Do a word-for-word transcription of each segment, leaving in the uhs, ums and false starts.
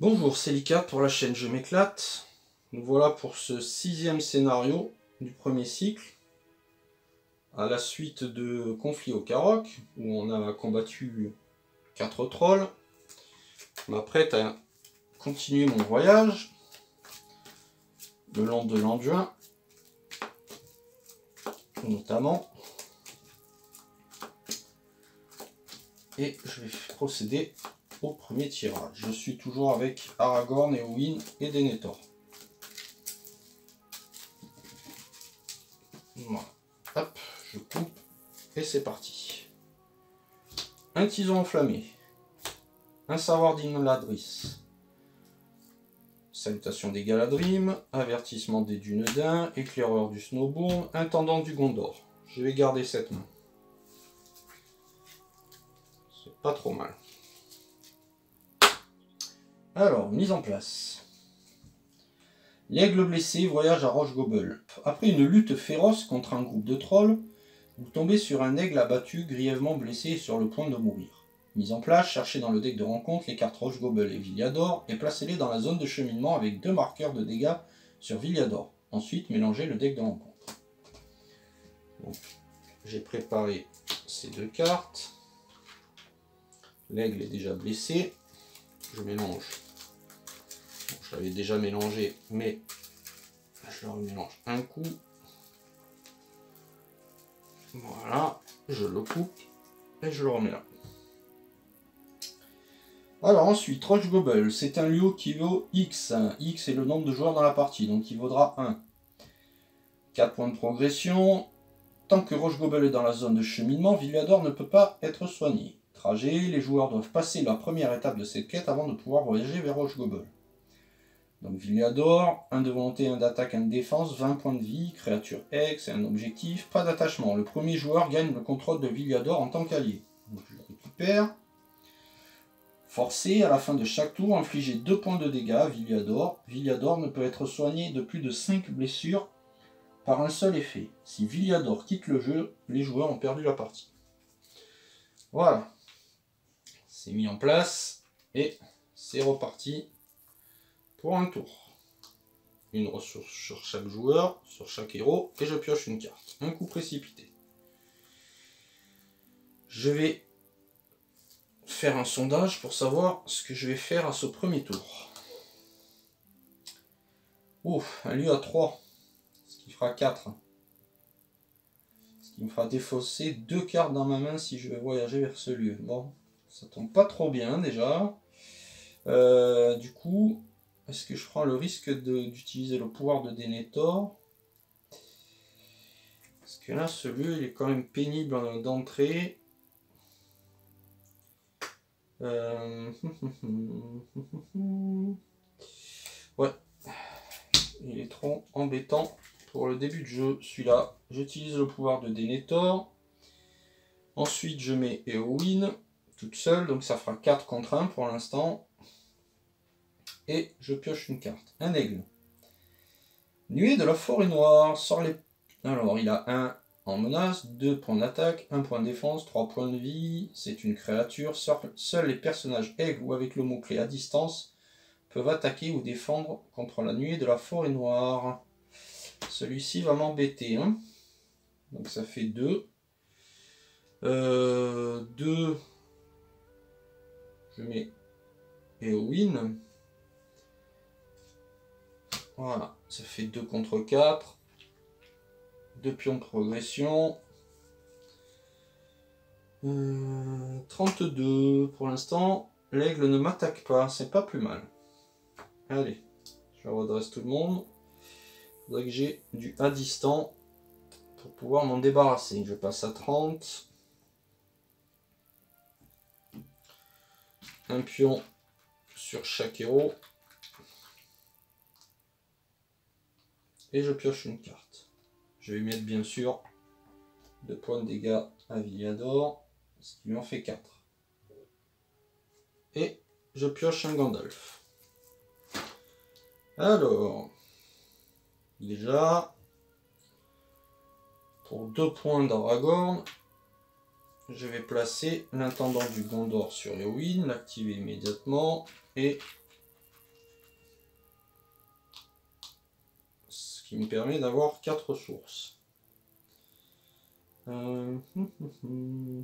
Bonjour, c'est Lika pour la chaîne Je m'éclate. Nous voilà pour ce sixième scénario du premier cycle, à la suite de Conflit au Carrock, où on a combattu quatre trolls. Je m'apprête à continuer mon voyage le long de l'Anduin, notamment. Et je vais procéder au premier tirage. Je suis toujours avec Aragorn, Éowyn et Denethor. Voilà. Hop, je coupe et c'est parti. Un tison enflammé. Un savoir d'Inladris. Salutations des Galadrim. Avertissement des Dunedain. Éclaireur du Snowbourn. Intendant du Gondor. Je vais garder cette main. C'est pas trop mal. Alors, mise en place. L'aigle blessé voyage à Roche-Gobel. Après une lutte féroce contre un groupe de trolls, vous tombez sur un aigle abattu, grièvement blessé et sur le point de mourir. Mise en place, cherchez dans le deck de rencontre les cartes Roche-Gobel et Villiador et placez-les dans la zone de cheminement avec deux marqueurs de dégâts sur Villiador. Ensuite, mélangez le deck de rencontre. J'ai préparé ces deux cartes. L'aigle est déjà blessé. Je mélange. Bon, je l'avais déjà mélangé, mais je le remélange un coup. Voilà, je le coupe et je le remets là. Alors ensuite, Roche-Gobel, c'est un lieu qui vaut X. X est le nombre de joueurs dans la partie, donc il vaudra un. quatre points de progression. Tant que Roche-Gobel est dans la zone de cheminement, Villiador ne peut pas être soigné. Trajet, les joueurs doivent passer la première étape de cette quête avant de pouvoir voyager vers Roche-Gobel. Donc Villiador, un de volonté, un d'attaque, un de défense, vingt points de vie, créature X et un objectif, pas d'attachement. Le premier joueur gagne le contrôle de Villiador en tant qu'allié. Donc je le récupère. Forcé, à la fin de chaque tour, infliger deux points de dégâts à Villiador. Villiador ne peut être soigné de plus de cinq blessures par un seul effet. Si Villiador quitte le jeu, les joueurs ont perdu la partie. Voilà. C'est mis en place et c'est reparti pour un tour. Une ressource sur chaque joueur, sur chaque héros, et je pioche une carte. Un coup précipité. Je vais faire un sondage pour savoir ce que je vais faire à ce premier tour. Ouf, un lieu à trois, ce qui fera quatre. Ce qui me fera défausser deux cartes dans ma main si je vais voyager vers ce lieu. Bon, ça tombe pas trop bien déjà. Euh, du coup, est-ce que je prends le risque d'utiliser le pouvoir de Denethor? Parce que là, ce lieu, il est quand même pénible d'entrée. Euh... ouais, il est trop embêtant pour le début de jeu. Celui-là, j'utilise le pouvoir de Denethor. Ensuite, je mets Éowyn toute seule, donc ça fera quatre contre un pour l'instant. Et je pioche une carte. Un aigle. Nuée de la forêt noire. Sort les... Alors, il a un en menace, deux points d'attaque, un point de défense, trois points de vie. C'est une créature. Seuls les personnages aigles ou avec le mot-clé à distance peuvent attaquer ou défendre contre la nuée de la forêt noire. Celui-ci va m'embêter. Hein, donc ça fait deux. Euh, deux. Je mets Éowyn. Voilà, ça fait deux contre quatre. deux pions de progression. Euh, trente-deux. Pour l'instant, l'aigle ne m'attaque pas. C'est pas plus mal. Allez, je redresse tout le monde. Il faudrait que j'ai du à distance pour pouvoir m'en débarrasser. Je passe à trente. Un pion sur chaque héros. Et je pioche une carte. Je vais mettre bien sûr deux points de dégâts à Villiador, ce qui lui en fait quatre. Et je pioche un Gandalf. Alors, déjà, pour deux points d'Aragorn, je vais placer l'intendant du Gondor sur Éowyn, l'activer immédiatement, et qui me permet d'avoir quatre ressources. Euh, hum, hum, hum.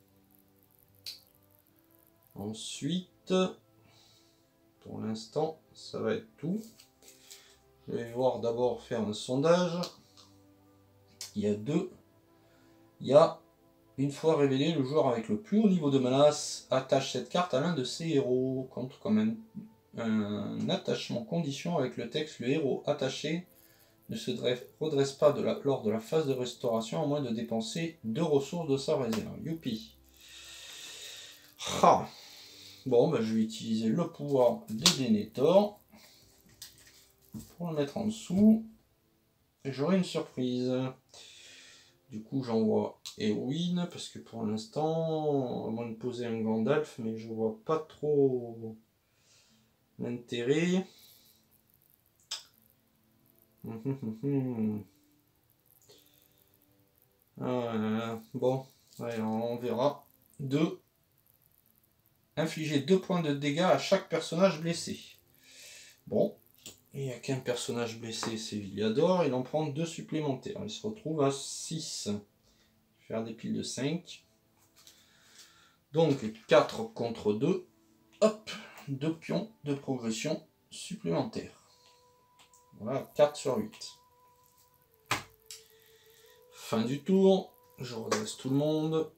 Ensuite, pour l'instant, ça va être tout. Je vais voir d'abord faire un sondage. Il y a deux. Il y a, une fois révélé, le joueur avec le plus haut niveau de menace attache cette carte à l'un de ses héros. Contre comme un, un attachement condition avec le texte, le héros attaché ne se redresse pas de la, lors de la phase de restauration à moins de dépenser deux ressources de sa réserve. Youpi. Ah. Bon, ben, je vais utiliser le pouvoir de Denethor pour le mettre en dessous. Et j'aurai une surprise. Du coup, j'envoie Éowyn parce que pour l'instant, à moins de poser un Gandalf, mais je vois pas trop l'intérêt. Euh, bon, ouais, on verra. deux. Infliger deux points de dégâts à chaque personnage blessé. Bon, il n'y a qu'un personnage blessé, c'est Villiador. Il en prend deux supplémentaires. Il se retrouve à six. Je vais faire des piles de cinq. Donc quatre contre deux. Hop, deux pions de progression supplémentaires. Voilà, quatre sur huit. Fin du tour. Je redresse tout le monde.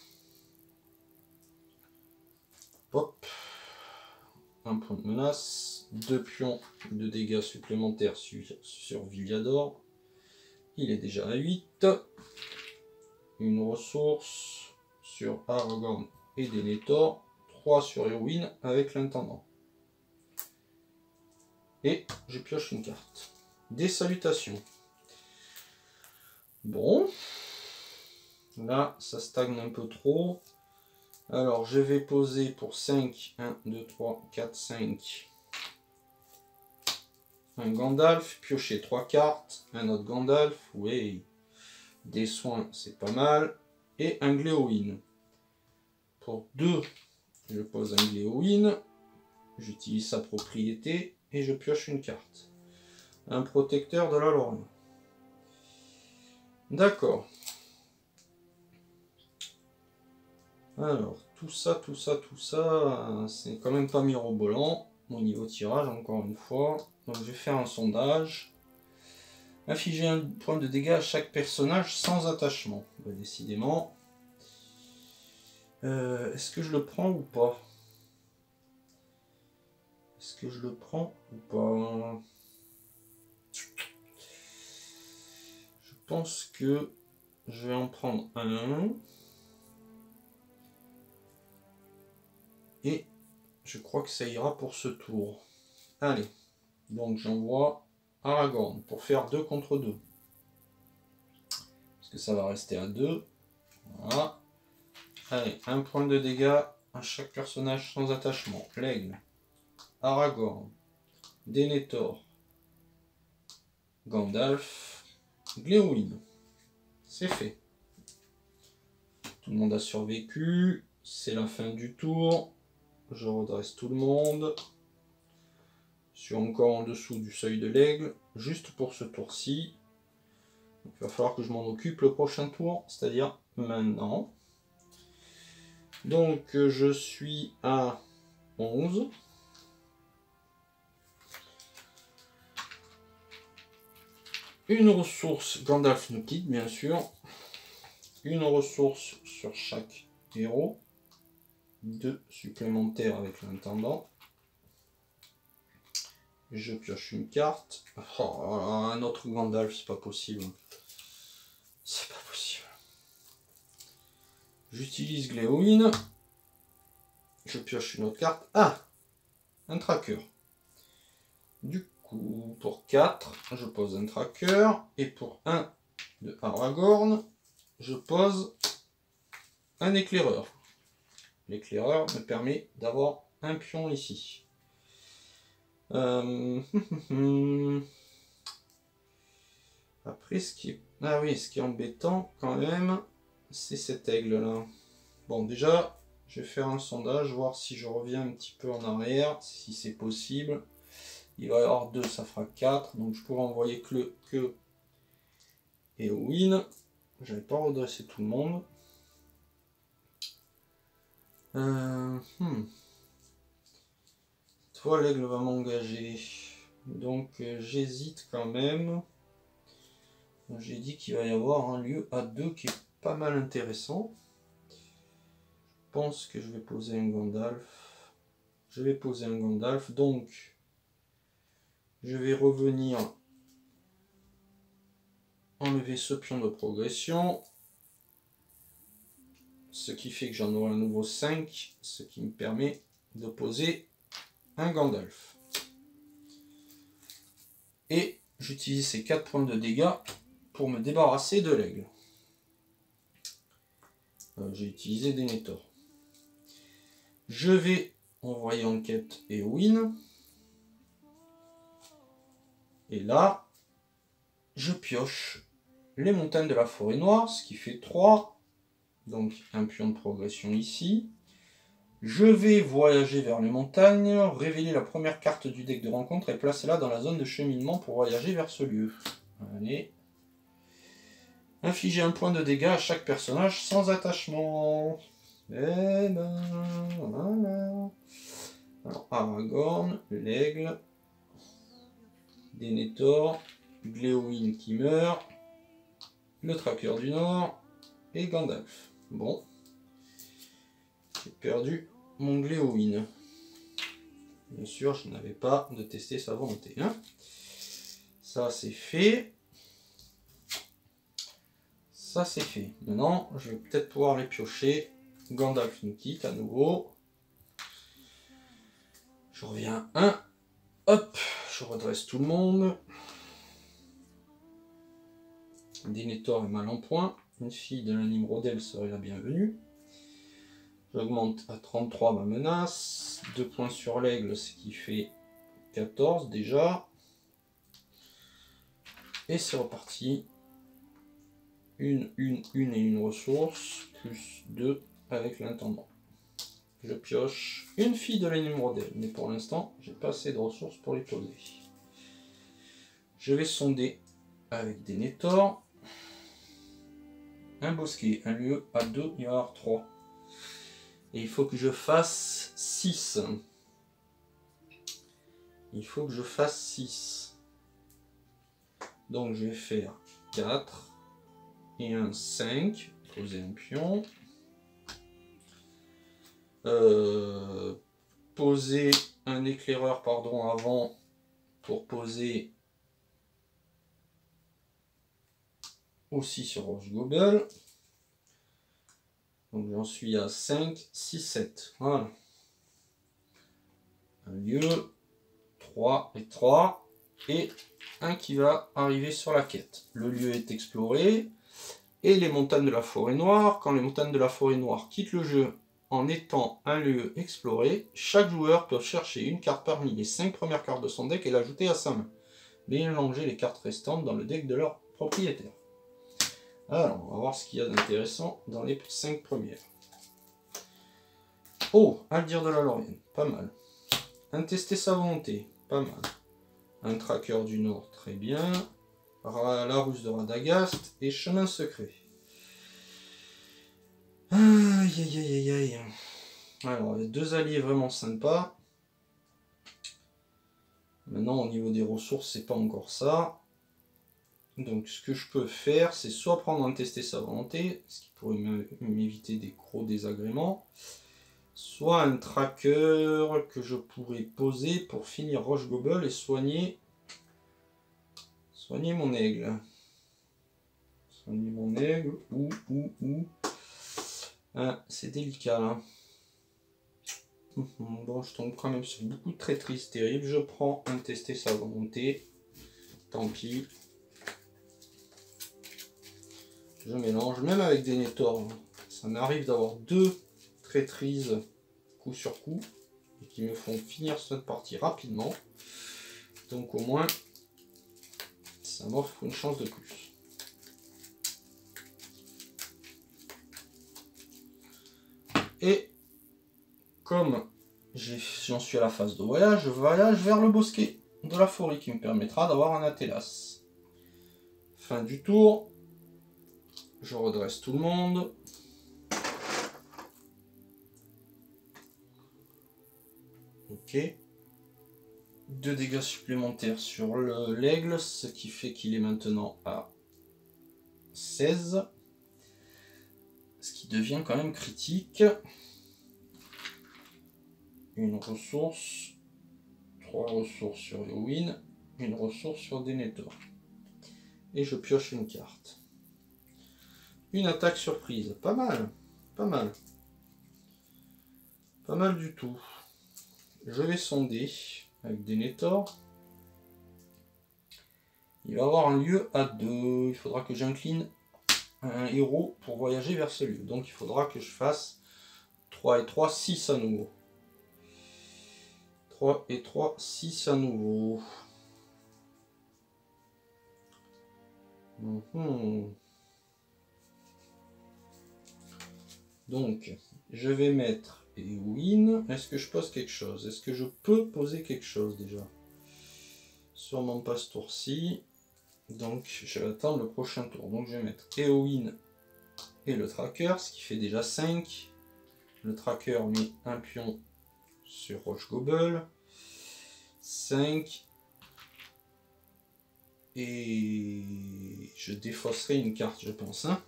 Hop. Un point de menace. Deux pions de dégâts supplémentaires sur, sur Villiador. Il est déjà à huit. Une ressource sur Aragorn et Denethor. trois sur Éowyn avec l'intendant. Et je pioche une carte. Des salutations. Bon. Là, ça stagne un peu trop. Alors, je vais poser pour cinq. un, deux, trois, quatre, cinq. Un Gandalf. Piocher trois cartes. Un autre Gandalf. Oui. Des soins, c'est pas mal. Et un Gléowyn. Pour deux, je pose un Gléowyn. J'utilise sa propriété. Et je pioche une carte. Un protecteur de la Lorgne. D'accord. Alors, tout ça, tout ça, tout ça, c'est quand même pas mirobolant au niveau tirage, encore une fois. Donc je vais faire un sondage. Infliger un point de dégâts à chaque personnage sans attachement. Ben, décidément. Euh, Est-ce que je le prends ou pas? Est-ce que je le prends ou pas? Je pense que je vais en prendre un. Et je crois que ça ira pour ce tour. Allez, donc j'envoie Aragorn pour faire deux contre deux. Parce que ça va rester à deux. Voilà. Allez, un point de dégâts à chaque personnage sans attachement. L'aigle, Aragorn, Denethor, Gandalf, Gléowyn. C'est fait. Tout le monde a survécu. C'est la fin du tour. Je redresse tout le monde. Je suis encore en dessous du seuil de l'aigle, juste pour ce tour-ci. Il va falloir que je m'en occupe le prochain tour, c'est-à-dire maintenant. Donc je suis à onze. Une ressource, Gandalf nous quitte bien sûr. Une ressource sur chaque héros. Deux supplémentaires avec l'intendant. Je pioche une carte. Oh, un autre Gandalf, c'est pas possible. C'est pas possible. J'utilise Gléowyn. Je pioche une autre carte. Ah, un tracker. Du coup, pour quatre, je pose un tracker. Et pour un de Aragorn, je pose un éclaireur. L'éclaireur me permet d'avoir un pion ici. Euh... Après, ce qui est... Ah oui, ce qui est embêtant quand même, c'est cet aigle-là. Bon, déjà, je vais faire un sondage, voir si je reviens un petit peu en arrière, si c'est possible. Il va y avoir deux, ça fera quatre. Donc je pourrais envoyer que le que Éowyn. Je vais pas redresser tout le monde. Euh, hmm. Toi, l'aigle va m'engager. Donc euh, j'hésite quand même. J'ai dit qu'il va y avoir un lieu à deux qui est pas mal intéressant. Je pense que je vais poser un Gandalf. Je vais poser un Gandalf. Donc je vais revenir enlever ce pion de progression. Ce qui fait que j'en aurai à nouveau cinq. Ce qui me permet de poser un Gandalf. Et j'utilise ces quatre points de dégâts pour me débarrasser de l'aigle. Euh, J'ai utilisé Denethor. Je vais envoyer en quête Éowyn. Et là, je pioche les montagnes de la forêt noire, ce qui fait trois. Donc un pion de progression ici. Je vais voyager vers les montagnes, révéler la première carte du deck de rencontre et placer la dans la zone de cheminement pour voyager vers ce lieu. Allez. Infliger un point de dégâts à chaque personnage sans attachement. Eh ben, voilà. Alors, Aragorn, l'aigle, Denethor, Gléowyn qui meurt, le tracker du Nord et Gandalf. Bon. J'ai perdu mon Gléowyn. Bien sûr, je n'avais pas de tester sa volonté. Hein. Ça, c'est fait. Ça, c'est fait. Maintenant, je vais peut-être pouvoir les piocher. Gandalf nous quitte à nouveau. Je reviens un. Hop, je redresse tout le monde. Denethor est mal en point. Une fille de la Nimrodel serait la bienvenue. J'augmente à trente-trois ma menace. deux points sur l'aigle, ce qui fait quatorze déjà. Et c'est reparti. Une, une, une et une ressource. Plus deux avec l'intendant. Je pioche une fille de la Nimrodel. Mais pour l'instant, j'ai pas assez de ressources pour les poser. Je vais sonder avec Denethor. Un bosquet, un lieu à deux, il va y avoir trois. Et il faut que je fasse six. Il faut que je fasse six. Donc je vais faire quatre et un cinq. Poser un pion. Euh, poser un éclaireur pardon, avant pour poser aussi sur Roche Gobel. Donc j'en suis à cinq, six, sept. Voilà. Un lieu, trois et trois. Et un qui va arriver sur la quête. Le lieu est exploré. Et les montagnes de la forêt noire. Quand les montagnes de la forêt noire quittent le jeu en étant un lieu exploré, chaque joueur peut chercher une carte parmi les cinq premières cartes de son deck et l'ajouter à sa main. Mélanger les cartes restantes dans le deck de leur propriétaire. Alors, on va voir ce qu'il y a d'intéressant dans les cinq premières. Oh, Aldir de la Lorienne, pas mal. Intester sa volonté, pas mal. Un tracker du Nord, très bien. La ruse de Radagast et chemin secret. Aïe aïe aïe aïe. Alors, les deux alliés vraiment sympas. Maintenant, au niveau des ressources, c'est pas encore ça. Donc ce que je peux faire, c'est soit prendre un tester sa volonté, ce qui pourrait m'éviter des gros désagréments, soit un tracker que je pourrais poser pour finir Roche Gobel et soigner, soigner mon aigle. Soigner mon aigle, ou, ou, ou. Ah, c'est délicat là. Bon, je tombe quand même sur beaucoup de traîtrises terribles. Je prends un tester sa volonté. Tant pis. Je mélange, même avec Denethor, ça m'arrive d'avoir deux traîtrises coup sur coup et qui me font finir cette partie rapidement. Donc au moins, ça m'offre une chance de plus. Et comme j'en suis à la phase de voyage, je voyage vers le bosquet. de la forêt qui me permettra d'avoir un Atelas. Fin du tour. Je redresse tout le monde. Ok. Deux dégâts supplémentaires sur l'aigle, ce qui fait qu'il est maintenant à seize. Ce qui devient quand même critique. Une ressource. Trois ressources sur Eowyn. Une ressource sur Denethor. Et je pioche une carte. Une attaque surprise. Pas mal. Pas mal. Pas mal du tout. Je vais sonder avec Denethor. Il va avoir un lieu à deux. Il faudra que j'incline un héros pour voyager vers ce lieu. Donc il faudra que je fasse trois et trois, six à nouveau. trois et trois, six à nouveau. Mmh. Donc, je vais mettre Eowyn. Est-ce que je pose quelque chose? Est-ce que je peux poser quelque chose déjà? Sûrement pas ce tour-ci. Donc, je vais attendre le prochain tour. Donc, je vais mettre Eowyn et le tracker, ce qui fait déjà cinq. Le tracker met un pion sur Roche Gobble. cinq. Et je défausserai une carte, je pense. Hein.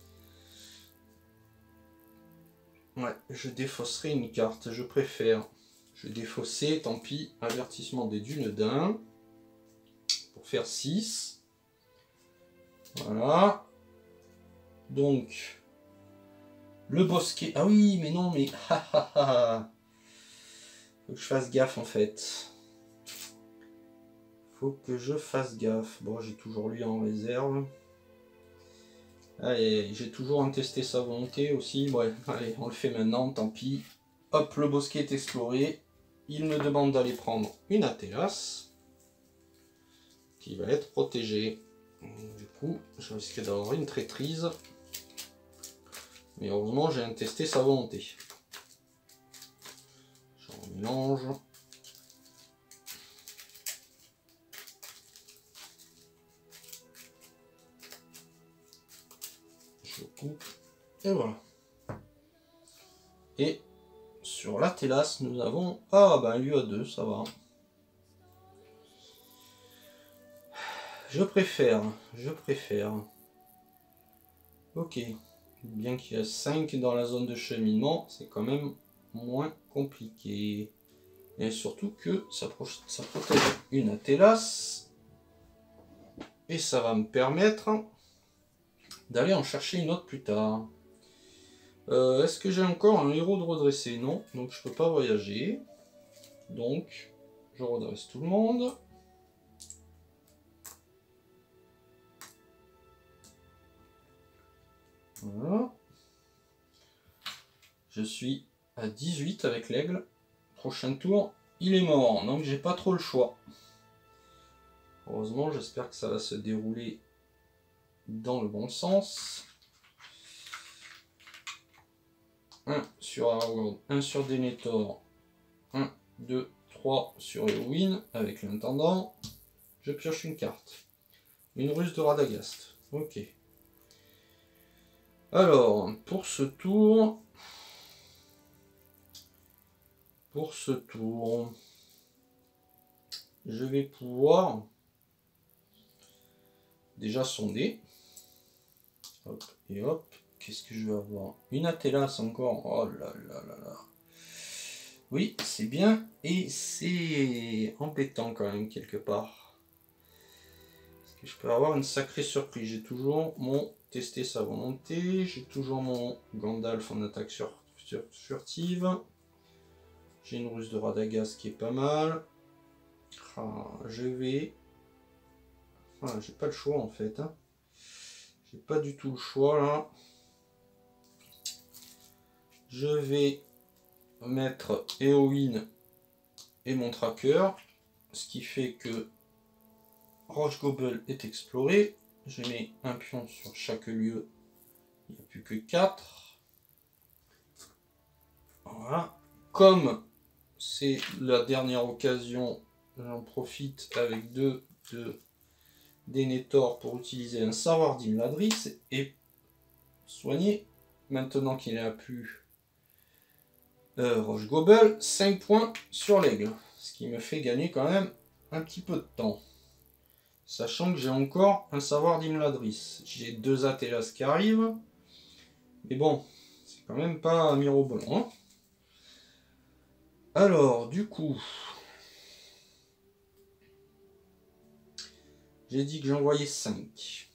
Ouais, je défausserai une carte, je préfère. Je vais défausser, tant pis. Avertissement des dunes d'un. Pour faire six. Voilà. Donc, le bosquet. Ah oui, mais non, mais. Faut que je fasse gaffe en fait. Faut que je fasse gaffe. Bon, j'ai toujours lui en réserve. Allez, j'ai toujours un testé sa volonté aussi. Ouais, allez, on le fait maintenant, tant pis. Hop, le bosquet est exploré. Il me demande d'aller prendre une Atelas. Qui va être protégée. Du coup, je risque d'avoir une traîtrise. Mais heureusement, j'ai un testé sa volonté. J'en mélange. Je coupe. Et voilà. Et sur l'Atelas, nous avons... Ah, ben, un lieu à deux, ça va. Je préfère. Je préfère. Ok. Bien qu'il y a cinq dans la zone de cheminement, c'est quand même moins compliqué. Et surtout que ça, ça protège une Atelas. Et ça va me permettre d'aller en chercher une autre plus tard. Euh, Est-ce que j'ai encore un héros de redresser? Non, donc je peux pas voyager. Donc, je redresse tout le monde. Voilà. Je suis à dix-huit avec l'aigle. Prochain tour, il est mort, donc j'ai pas trop le choix. Heureusement, j'espère que ça va se dérouler dans le bon sens. un sur Aragorn, un sur Denethor, un, deux, trois sur Eowyn avec l'intendant. Je pioche une carte. Une ruse de Radagast. Ok. Alors, pour ce tour... Pour ce tour... Je vais pouvoir... Déjà sonder. Hop et hop. Qu'est-ce que je vais avoir? Une Atelas encore. Oh là là là là. Oui, c'est bien. Et c'est embêtant quand même quelque part. Parce que je peux avoir une sacrée surprise. J'ai toujours mon tester sa volonté. J'ai toujours mon Gandalf en attaque sur, sur, furtive. J'ai une ruse de Radagast qui est pas mal. Ah, je vais... Ah, j'ai pas le choix en fait. Hein. J'ai pas du tout le choix là. Je vais mettre Eowyn et mon tracker. Ce qui fait que Roche Gobble est exploré. Je mets un pion sur chaque lieu. Il n'y a plus que quatre. Voilà. Comme c'est la dernière occasion j'en profite avec deux de Denethor pour utiliser un savoir d'Imladris et soigner, maintenant qu'il n'a plus euh, Roche Gobel, cinq points sur l'aigle. Ce qui me fait gagner quand même un petit peu de temps. Sachant que j'ai encore un savoir d'Imladris. J'ai deux Atelas qui arrivent. Mais bon, c'est quand même pas mirobolant. Hein. Alors, du coup... J'ai dit que j'envoyais cinq.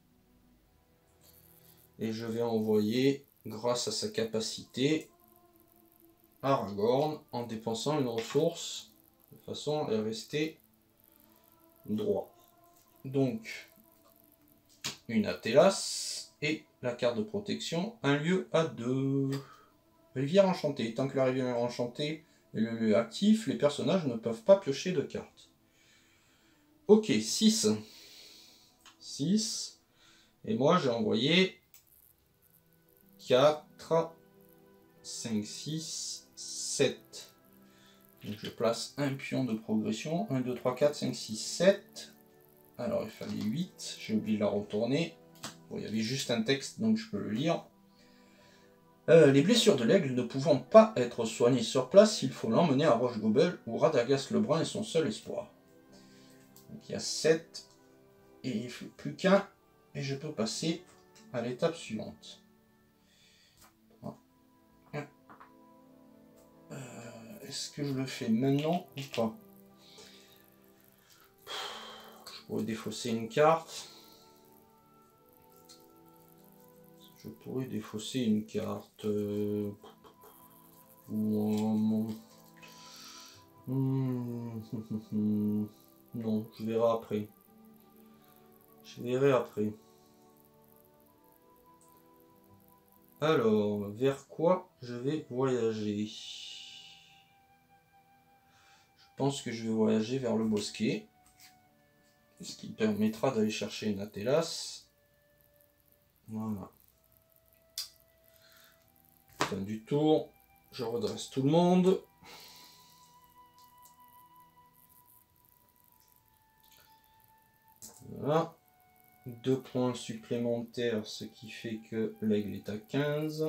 Et je vais envoyer, grâce à sa capacité, Aragorn en dépensant une ressource de façon à rester droit. Donc, une Atelas et la carte de protection, un lieu à deux. Rivière enchantée. Tant que la rivière enchantée est le lieu actif, les personnages ne peuvent pas piocher de cartes. Ok, six. six. Et moi, j'ai envoyé quatre, cinq, six, sept. Donc je place un pion de progression. un, deux, trois, quatre, cinq, six, sept. Alors il fallait huit. J'ai oublié de la retourner. Bon, il y avait juste un texte, donc je peux le lire. Euh, les blessures de l'aigle ne pouvant pas être soignées sur place, il faut l'emmener à Roche Gobel où Radagast le Brun est son seul espoir. Donc il y a sept. Et il ne faut plus qu'un. Et je peux passer à l'étape suivante. Euh, Est-ce que je le fais maintenant ou pas? Je pourrais défausser une carte. Je pourrais défausser une carte. Euh... Non, je verrai après. Je verrai après. Alors, vers quoi je vais voyager? Je pense que je vais voyager vers le bosquet. Ce qui permettra d'aller chercher une Atelas. Voilà. Fin du tour. Je redresse tout le monde. Voilà. Deux points supplémentaires, ce qui fait que l'aigle est à quinze.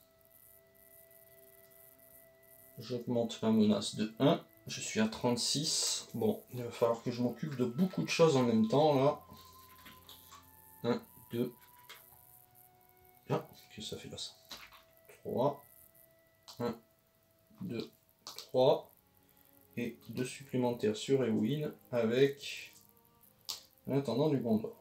J'augmente ma menace de un. Je suis à trente-six. Bon, il va falloir que je m'occupe de beaucoup de choses en même temps là. un, deux. Ah, qu'est-ce que ça fait là ça? trois. un, deux, trois. Et deux supplémentaires sur Éowyn avec l'intendant du Gondor.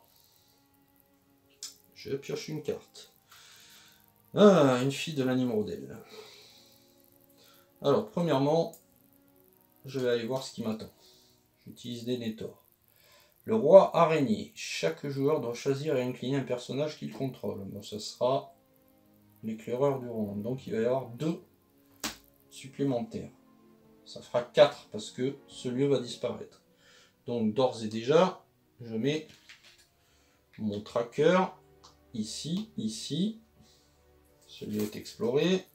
Je pioche une carte. Ah, une fille de la Nimrodel. Alors, premièrement, je vais aller voir ce qui m'attend. J'utilise Denethor. Le roi araignée. Chaque joueur doit choisir et incliner un personnage qu'il contrôle. Bon, ce sera l'éclaireur du round. Donc, il va y avoir deux supplémentaires. Ça fera quatre parce que ce lieu va disparaître. Donc, d'ores et déjà, je mets mon tracker ici, ici. Celui est exploré.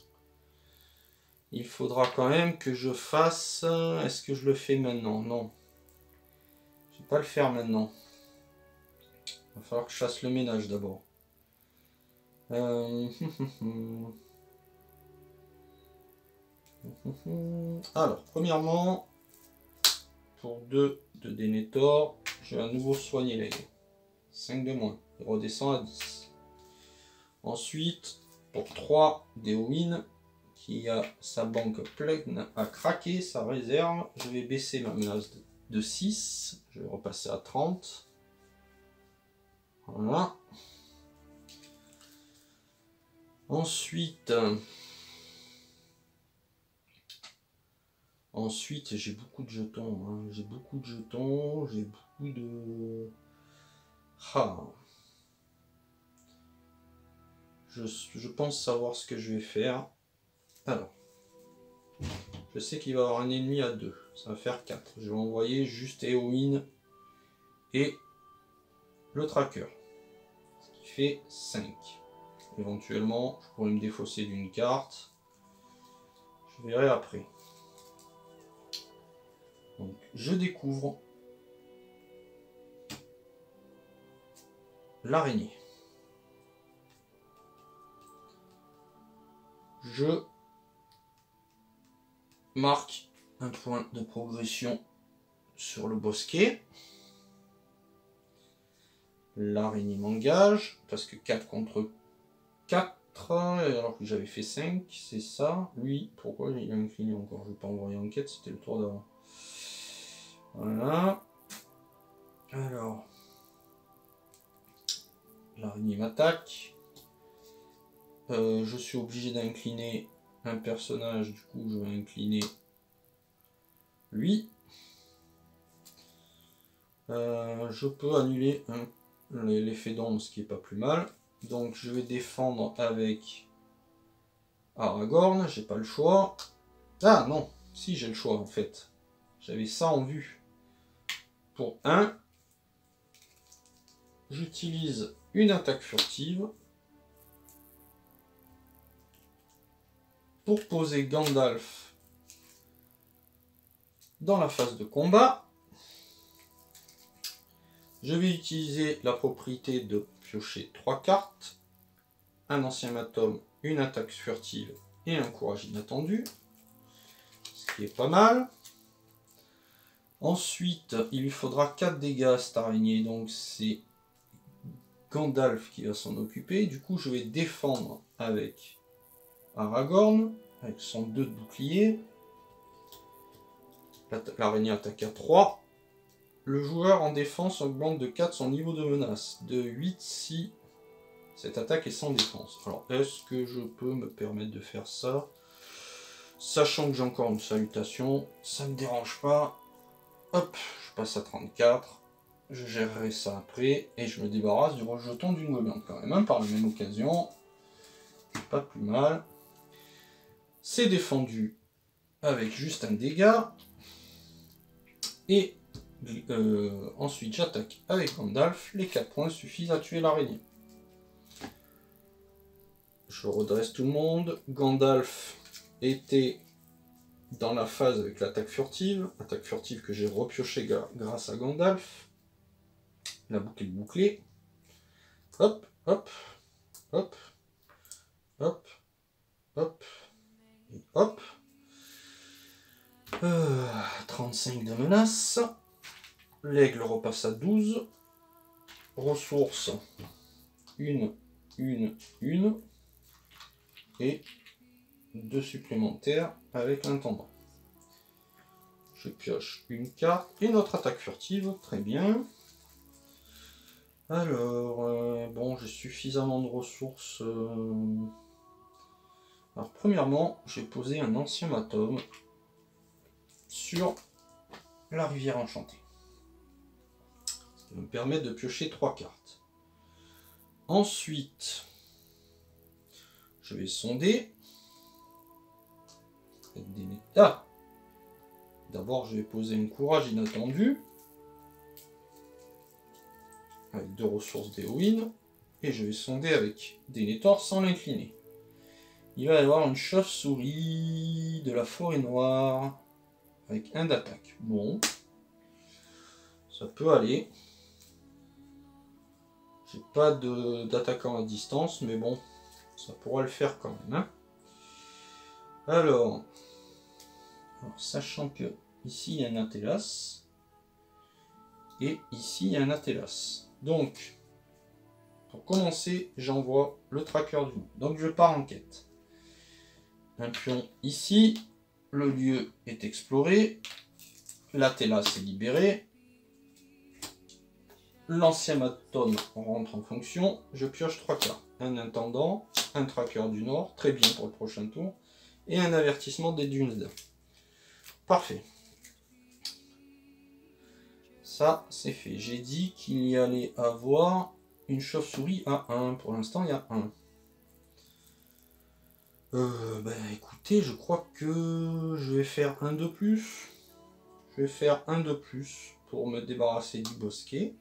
Il faudra quand même que je fasse... Est-ce que je le fais maintenant? Non. Je ne vais pas le faire maintenant. Il va falloir que je fasse le ménage d'abord. Euh... Alors, premièrement, pour deux de Denethor, je vais à nouveau soigner l'aigle. cinq de moins. Il redescend à dix. Ensuite, pour trois d'Éowyn, qui a sa banque pleine à craquer, sa réserve, je vais baisser ma menace de six. Je vais repasser à trente. Voilà. Ensuite, ensuite j'ai beaucoup de jetons. Hein. J'ai beaucoup de jetons. J'ai beaucoup de... Ah. Je, je pense savoir ce que je vais faire. Alors, je sais qu'il va y avoir un ennemi à deux. Ça va faire quatre. Je vais envoyer juste Éowyn et le tracker. Ce qui fait cinq. Éventuellement, je pourrais me défausser d'une carte. Je verrai après. Donc, je découvre l'araignée. Je marque un point de progression sur le bosquet. L'araignée m'engage, parce que quatre contre quatre, alors que j'avais fait cinq, c'est ça. Lui, pourquoi il a incliné encore? Je ne vais pas envoyer enquête, c'était le tour d'avant. Voilà. Alors, l'araignée m'attaque. Euh, je suis obligé d'incliner un personnage, du coup je vais incliner lui. Euh, je peux annuler l'effet d'ombre, ce qui est pas plus mal. Donc je vais défendre avec Aragorn, j'ai pas le choix. Ah non, si j'ai le choix en fait. J'avais ça en vue. Pour un, j'utilise une attaque furtive pour poser Gandalf dans la phase de combat. Je vais utiliser la propriété de piocher trois cartes, un ancien matome, une attaque furtive et un courage inattendu, ce qui est pas mal. Ensuite, il lui faudra quatre dégâts à cette araignée, donc c'est Gandalf qui va s'en occuper. Du coup, je vais défendre avec Aragorn, avec son deux de bouclier. L'araignée attaque à trois. Le joueur en défense augmente de quatre son niveau de menace, de huit si cette attaque est sans défense. Alors, est-ce que je peux me permettre de faire ça? Sachant que j'ai encore une salutation, ça ne me dérange pas. Hop, je passe à trente-quatre. Je gérerai ça après et je me débarrasse du rejeton d'une gobelin quand même, hein, par la même occasion. Pas plus mal. C'est défendu avec juste un dégât. Et euh, ensuite j'attaque avec Gandalf. Les quatre points suffisent à tuer l'araignée. Je redresse tout le monde. Gandalf était dans la phase avec l'attaque furtive. Attaque furtive que j'ai repioché grâce à Gandalf. La boucle est bouclée. Hop, hop, hop, hop, hop, et hop. Euh, trente-cinq de menace. L'aigle repasse à douze. Ressources. Une, une, une. Et deux supplémentaires avec l'intendant. Je pioche une carte et notre attaque furtive. Très bien. Alors, euh, bon, j'ai suffisamment de ressources. Euh... Alors, premièrement, j'ai posé un ancien matome sur la rivière enchantée. Ça va me permettre de piocher trois cartes. Ensuite, je vais sonder. Avec des... Ah, d'abord, je vais poser un courage inattendu. Avec deux ressources d'Éowyn, et je vais sonder avec Denethor sans l'incliner. Il va y avoir une chauve-souris de la forêt noire, avec un d'attaque. Bon, ça peut aller. J'ai pas d'attaquant à distance, mais bon, ça pourra le faire quand même. Hein. Alors, alors, sachant que ici il y a un Atelas, et ici il y a un Atelas. Donc, pour commencer, j'envoie le tracker du nom. Donc, je pars en quête. Un pion ici. Le lieu est exploré. L'Atelas est libéré. L'ancien matome rentre en fonction. Je pioche trois cartes. Un intendant, un tracker du Nord. Très bien pour le prochain tour. Et un avertissement des dunes. Parfait. Ça, c'est fait. J'ai dit qu'il y allait avoir une chauve-souris à un. Pour l'instant, il y a un. Euh, ben, écoutez, je crois que je vais faire un de plus. Je vais faire un de plus pour me débarrasser du bosquet.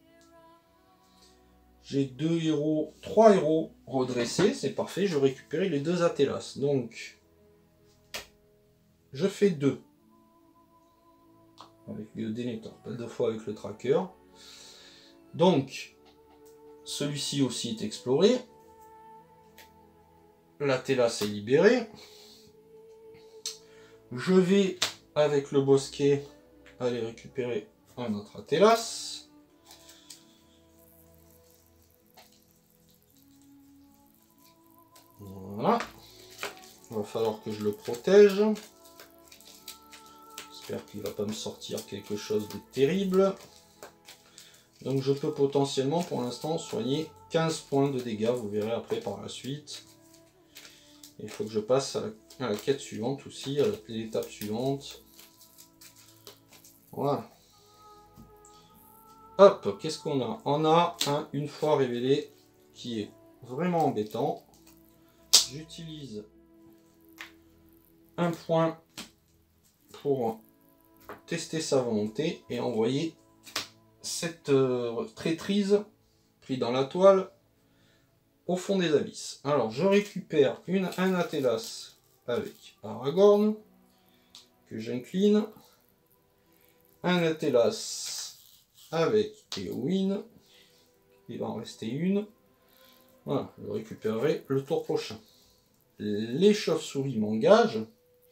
J'ai deux héros, trois héros redressés. C'est parfait. Je récupère les deux Atelas. Donc, je fais deux. avec le Denethor, pas deux fois avec le tracker. Donc, celui-ci aussi est exploré. La Télas est libérée. Je vais, avec le bosquet, aller récupérer un autre Atelas. Voilà. Il va falloir que je le protège. J'espère qu'il ne va pas me sortir quelque chose de terrible. Donc je peux potentiellement pour l'instant soigner quinze points de dégâts. Vous verrez après par la suite. Il faut que je passe à la, à la quête suivante aussi, à l'étape suivante. Voilà. Hop, qu'est-ce qu'on a? On a un une fois révélé qui est vraiment embêtant. J'utilise un point pour tester sa volonté et envoyer cette euh, traîtrise prise dans la toile au fond des abysses. Alors je récupère une, un Atelas avec Aragorn que j'incline, un Atelas avec Éowyn, il va en rester une. Voilà, je récupérerai le tour prochain. Les chauves-souris m'engagent.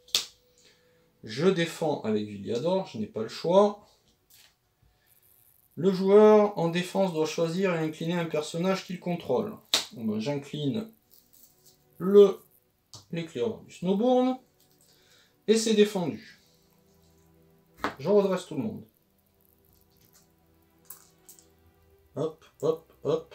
Je défends avec Villiador, je n'ai pas le choix. Le joueur en défense doit choisir et incliner un personnage qu'il contrôle. Bon ben, j'incline le l'éclaireur du Snowbourne et c'est défendu. Je redresse tout le monde. Hop, hop, hop.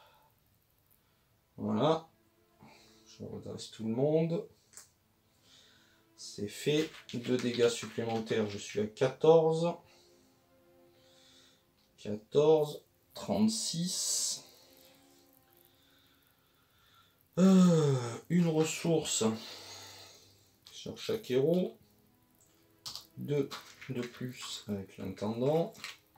Voilà. Je redresse tout le monde. C'est fait. deux dégâts supplémentaires, je suis à quatorze. quatorze, trente-six. Euh, une ressource sur chaque héros. deux de plus avec l'intendant.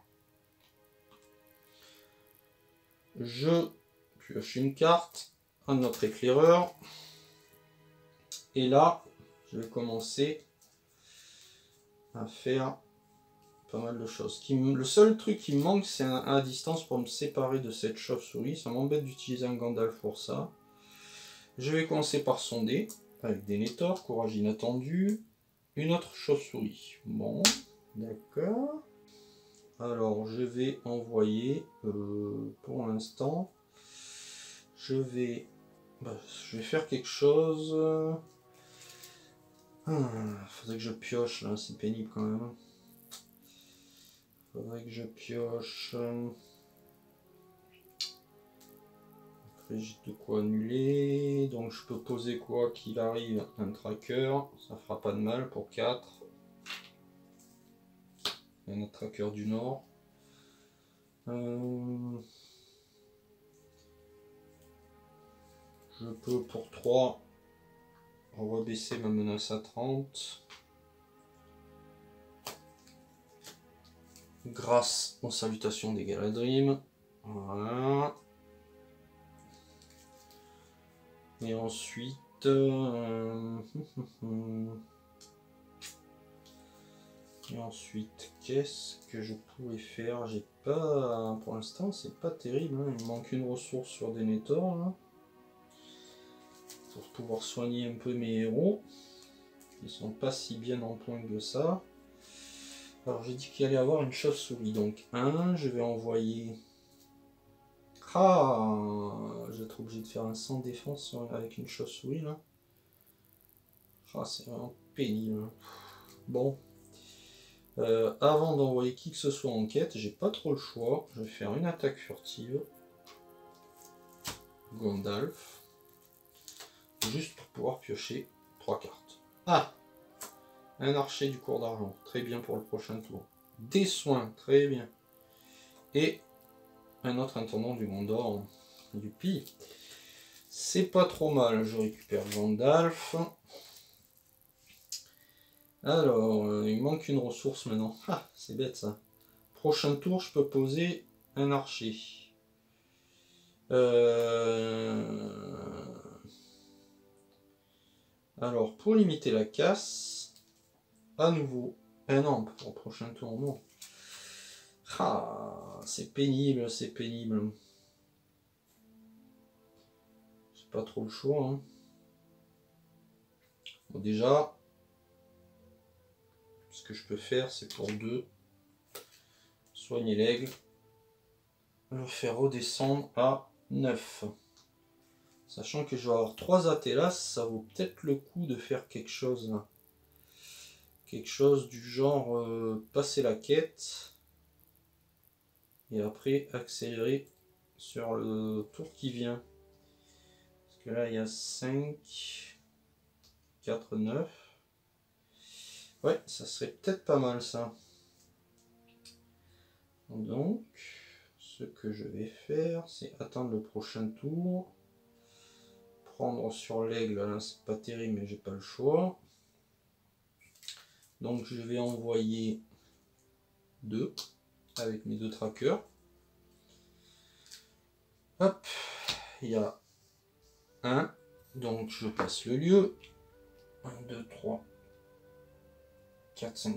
Je pioche une carte, un autre éclaireur. Et là, je vais commencer à faire pas mal de choses. Qui me... Le seul truc qui me manque, c'est un à distance pour me séparer de cette chauve-souris. Ça m'embête d'utiliser un Gandalf pour ça. Je vais commencer par sonder avec Denethor, courage inattendu. Une autre chauve-souris. Bon, d'accord. Alors, je vais envoyer, euh, pour l'instant, je vais, bah, je vais faire quelque chose. Hum, faudrait que je pioche là, c'est pénible quand même. Faudrait que je pioche. Après, j'ai de quoi annuler. Donc, je peux poser quoi qu'il arrive, un tracker. Ça fera pas de mal pour quatre. Un autre tracker du Nord. Euh... Je peux pour trois rebaisser ma menace à trente. Grâce aux salutations des Galadrim. Voilà. Et ensuite... Euh... Et ensuite, qu'est-ce que je pourrais faire? J'ai pas... Pour l'instant, c'est pas terrible. Hein. Il me manque une ressource sur Denethor. Là. Pour pouvoir soigner un peu mes héros. Ils sont pas si bien en point que ça. Alors j'ai dit qu'il allait y avoir une chauve-souris. Donc un, je vais envoyer... Ah, je vais être obligé de faire un sans défense avec une chauve-souris là. Ah, c'est vraiment pénible. Bon. Euh, avant d'envoyer qui que ce soit en quête, j'ai pas trop le choix. Je vais faire une attaque furtive. Gandalf. Juste pour pouvoir piocher trois cartes. Ah! Un archer du cours d'argent. Très bien pour le prochain tour. Des soins. Très bien. Et un autre intendant du Gondor. Du Pi. C'est pas trop mal. Je récupère Gandalf. Alors, euh, il manque une ressource maintenant. Ah, c'est bête ça. Prochain tour, je peux poser un archer. Euh... Alors, pour limiter la casse, à nouveau, Eh non, pour le prochain tour, non. Ah, c'est pénible, c'est pénible. C'est pas trop le choix. Hein. Bon, déjà, ce que je peux faire, c'est pour deux. Soigner l'aigle. Le faire redescendre à neuf. Sachant que je vais avoir trois Atelas, ça vaut peut-être le coup de faire quelque chose là. Quelque chose du genre euh, passer la quête. Et après accélérer sur le tour qui vient. Parce que là il y a cinq, quatre, neuf. Ouais, ça serait peut-être pas mal ça. Donc, ce que je vais faire, c'est attendre le prochain tour. Prendre sur l'aigle, là c'est pas terrible mais j'ai pas le choix. Donc je vais envoyer deux avec mes deux trackers. Hop, il y a un, donc je passe le lieu. un, deux, trois, quatre, cinq,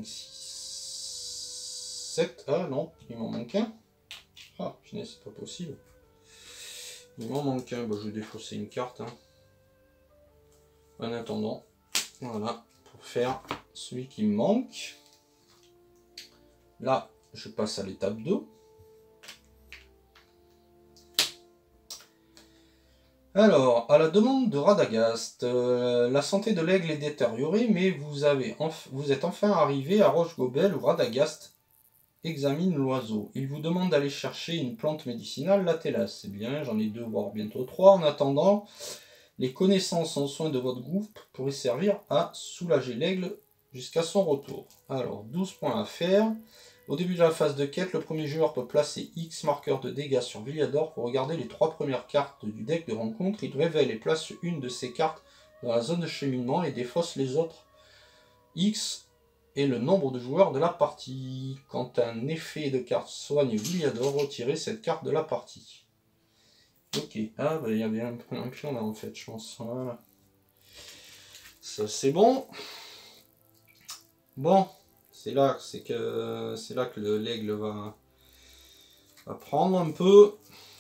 six, sept. Ah non, il m'en manque un. Ah, c'est pas possible. Il m'en manque un, bah, je vais défausser une carte. Hein. En attendant, voilà, pour faire celui qui me manque. Là, je passe à l'étape deux. Alors, à la demande de Radagast, euh, la santé de l'aigle est détériorée, mais vous, avez vous êtes enfin arrivé à Roche-Gobel où Radagast examine l'oiseau. Il vous demande d'aller chercher une plante médicinale, l'Atelas. C'est bien, j'en ai deux, voire bientôt trois. En attendant, les connaissances en soins de votre groupe pourraient servir à soulager l'aigle jusqu'à son retour. Alors, douze points à faire. Au début de la phase de quête, le premier joueur peut placer X marqueurs de dégâts sur Villiador pour regarder les trois premières cartes du deck de rencontre. Il révèle et place une de ces cartes dans la zone de cheminement et défausse les autres. X est le nombre de joueurs de la partie. Quand un effet de carte soigne Villiador, retirez cette carte de la partie. Ok, ah bah il y avait un, un pion là en fait, je pense. Voilà. Ça c'est bon. Bon. C'est là, c'est que c'est là que l'aigle va, va prendre un peu.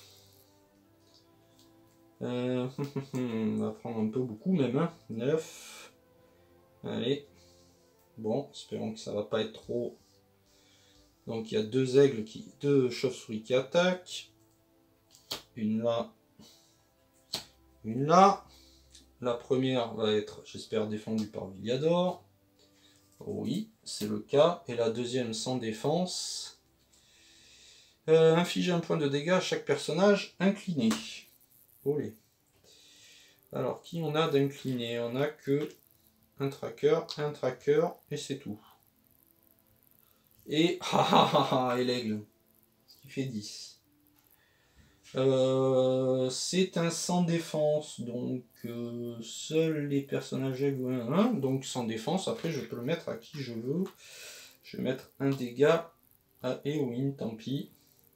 Euh, va prendre un peu, beaucoup même. Hein. neuf. Allez. Bon, espérons que ça va pas être trop. Donc il y a deux aigles, qui, deux chauves-souris qui attaquent. Une là. Une là. La première va être, j'espère, défendue par Villiador. Oui, c'est le cas. Et la deuxième sans défense. Euh, infliger un point de dégâts à chaque personnage incliné. Olé. Alors, qui on a d'incliné? On a que un tracker, un tracker, et c'est tout. Et, et l'aigle, ce qui fait dix. Euh, c'est un sans défense, donc euh, seuls les personnages aigles un, un, donc sans défense. Après, je peux le mettre à qui je veux. Je vais mettre un dégât à Éowyn, tant pis.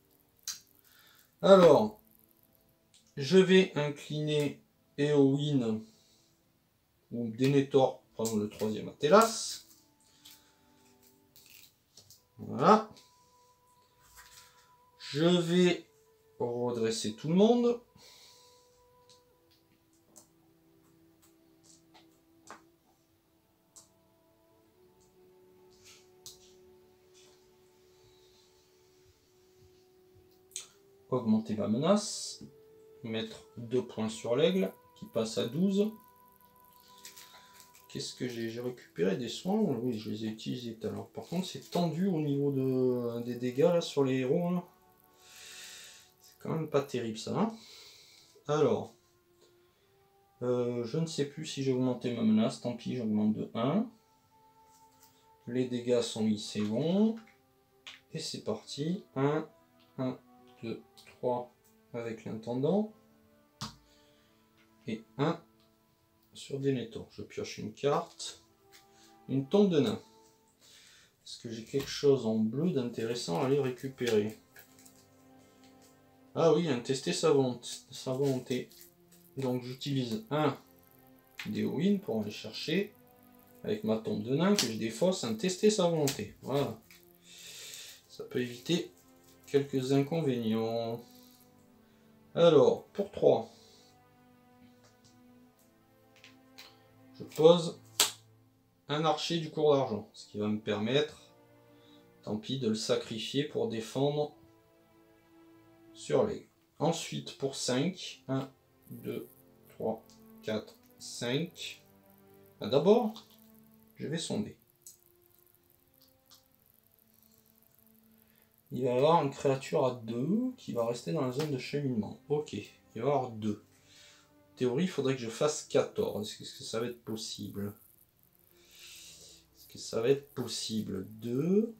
Alors, je vais incliner Éowyn ou Denethor, prendre le troisième Atelas. Voilà. Je vais redresser tout le monde. Augmenter ma menace. Mettre deux points sur l'aigle qui passe à douze. Qu'est-ce que j'ai J'ai récupéré des soins. Oui, je les ai utilisés tout à l'heure. Par contre, c'est tendu au niveau de, des dégâts là, sur les héros. Là. C'est quand même pas terrible ça. Hein. Alors, euh, je ne sais plus si j'ai augmenté ma menace. Tant pis, j'augmente de un. Les dégâts sont mis, c'est bon. Et c'est parti. un, un, deux, trois avec l'intendant. Et un sur Denethor. Je pioche une carte. Une tombe de nain. Est-ce que j'ai quelque chose en bleu d'intéressant à aller récupérer? Ah oui, un tester sa volonté. Sa volonté. Donc j'utilise un d'Éowyn pour aller chercher avec ma tombe de nain que je défausse sans tester sa volonté. Voilà. Ça peut éviter quelques inconvénients. Alors, pour trois, je pose un archer du cours d'argent, ce qui va me permettre, tant pis, de le sacrifier pour défendre sur l'aigle. Ensuite, pour cinq, un, deux, trois, quatre, cinq. D'abord, je vais sonder. Il va y avoir une créature à deux qui va rester dans la zone de cheminement. Ok, il va y avoir deux. En théorie, il faudrait que je fasse quatorze. Est-ce que ça va être possible? Est-ce que ça va être possible? deux,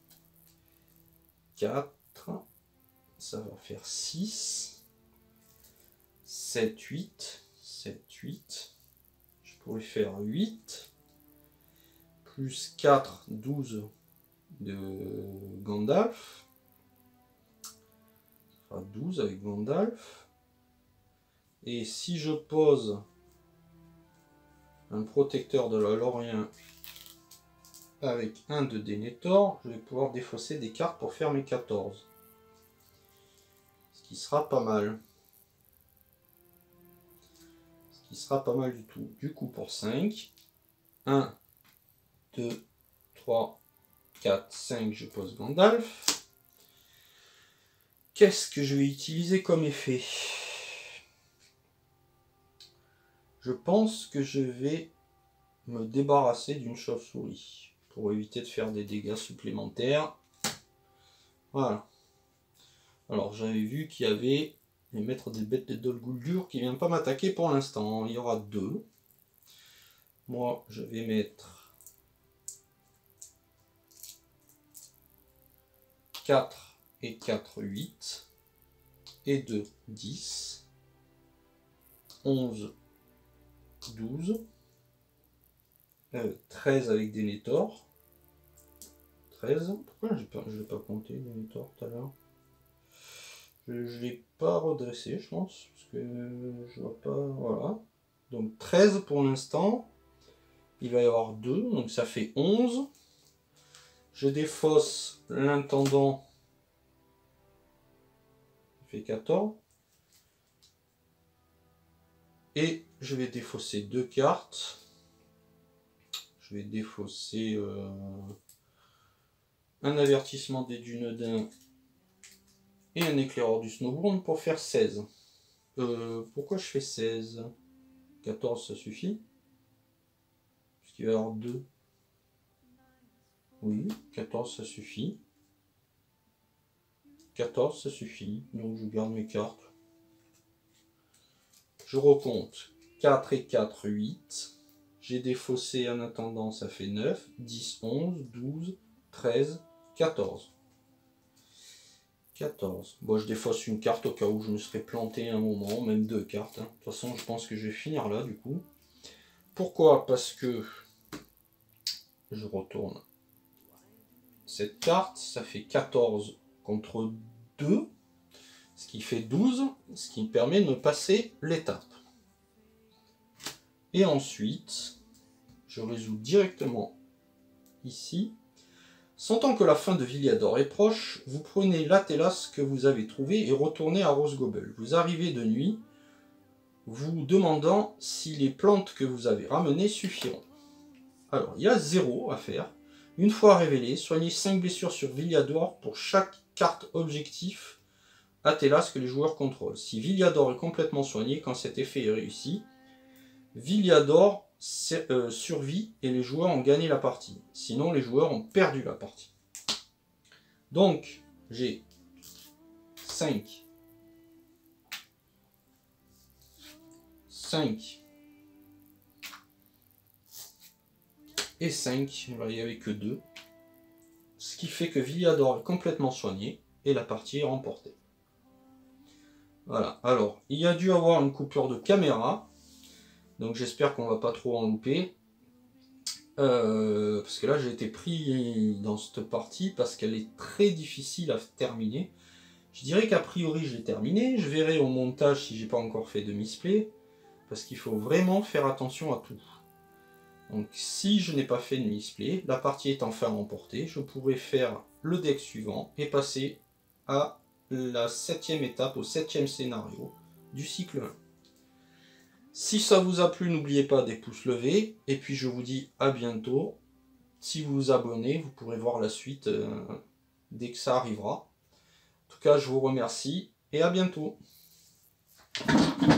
quatre, ça va faire six, sept, huit, sept, huit. Je pourrais faire huit, plus quatre, douze de Gandalf. Ça fera douze avec Gandalf. Et si je pose un protecteur de la Lorien avec un de Denethor, je vais pouvoir défausser des cartes pour faire mes quatorze. Ce qui sera pas mal. Ce qui sera pas mal du tout. Du coup, pour cinq, un, deux, trois, quatre, cinq, je pose Gandalf. Qu'est-ce que je vais utiliser comme effet? Je pense que je vais me débarrasser d'une chauve-souris pour éviter de faire des dégâts supplémentaires. Voilà. Alors j'avais vu qu'il y avait les maîtres des bêtes de Dol Guldur qui ne viennent pas m'attaquer pour l'instant. Il y aura deux. Moi je vais mettre quatre et quatre, huit. Et deux, dix. onze, douze. Euh, treize avec Denethor. treize. Pourquoi pas, je ne l'ai pas compté, Denethor, tout à l'heure? Je ne l'ai pas redressé, je pense, parce que je vois pas... Voilà. Donc treize pour l'instant. Il va y avoir deux, donc ça fait onze. Je défausse l'intendant. Ça fait quatorze. Et je vais défausser deux cartes. Je vais défausser euh, un avertissement des Dunedin et un éclaireur du Snowbourne pour faire seize. Euh, pourquoi je fais seize? quatorze ça suffit? Puisqu'il va y avoir deux. Oui, quatorze ça suffit. quatorze ça suffit. Donc je garde mes cartes. Je recompte. quatre et quatre, huit. J'ai défaussé en attendant, ça fait neuf, dix, onze, douze, treize, quatorze. quatorze. Bon, je défausse une carte au cas où je me serais planté un moment, même deux cartes. Hein. De toute façon, je pense que je vais finir là, du coup. Pourquoi? Parce que je retourne cette carte, ça fait quatorze contre deux, ce qui fait douze, ce qui me permet de me passer l'étape. Et ensuite, je résous directement ici. Sentant que la fin de Villiador est proche, vous prenez l'Atelas que vous avez trouvé et retournez à Rosgobel. Vous arrivez de nuit, vous demandant si les plantes que vous avez ramenées suffiront. Alors, il y a zéro à faire. Une fois révélé, soignez cinq blessures sur Villiador pour chaque carte objectif Atelas que les joueurs contrôlent. Si Villiador est complètement soigné, quand cet effet est réussi, Villiador euh, survit et les joueurs ont gagné la partie. Sinon, les joueurs ont perdu la partie. Donc, j'ai cinq, cinq et cinq. Là, il n'y avait que deux. Ce qui fait que Villiador est complètement soigné et la partie est remportée. Voilà. Alors, il y a dû avoir une coupure de caméra. Donc j'espère qu'on va pas trop en louper. Euh, parce que là j'ai été pris dans cette partie parce qu'elle est très difficile à terminer. Je dirais qu'a priori je l'ai terminé. Je verrai au montage si j'ai pas encore fait de misplay. Parce qu'il faut vraiment faire attention à tout. Donc si je n'ai pas fait de misplay, la partie est enfin remportée, je pourrais faire le deck suivant et passer à la septième étape, au septième scénario du cycle un. Si ça vous a plu, n'oubliez pas des pouces levés, et puis je vous dis à bientôt. Si vous vous abonnez, vous pourrez voir la suite euh, dès que ça arrivera. En tout cas, je vous remercie et à bientôt.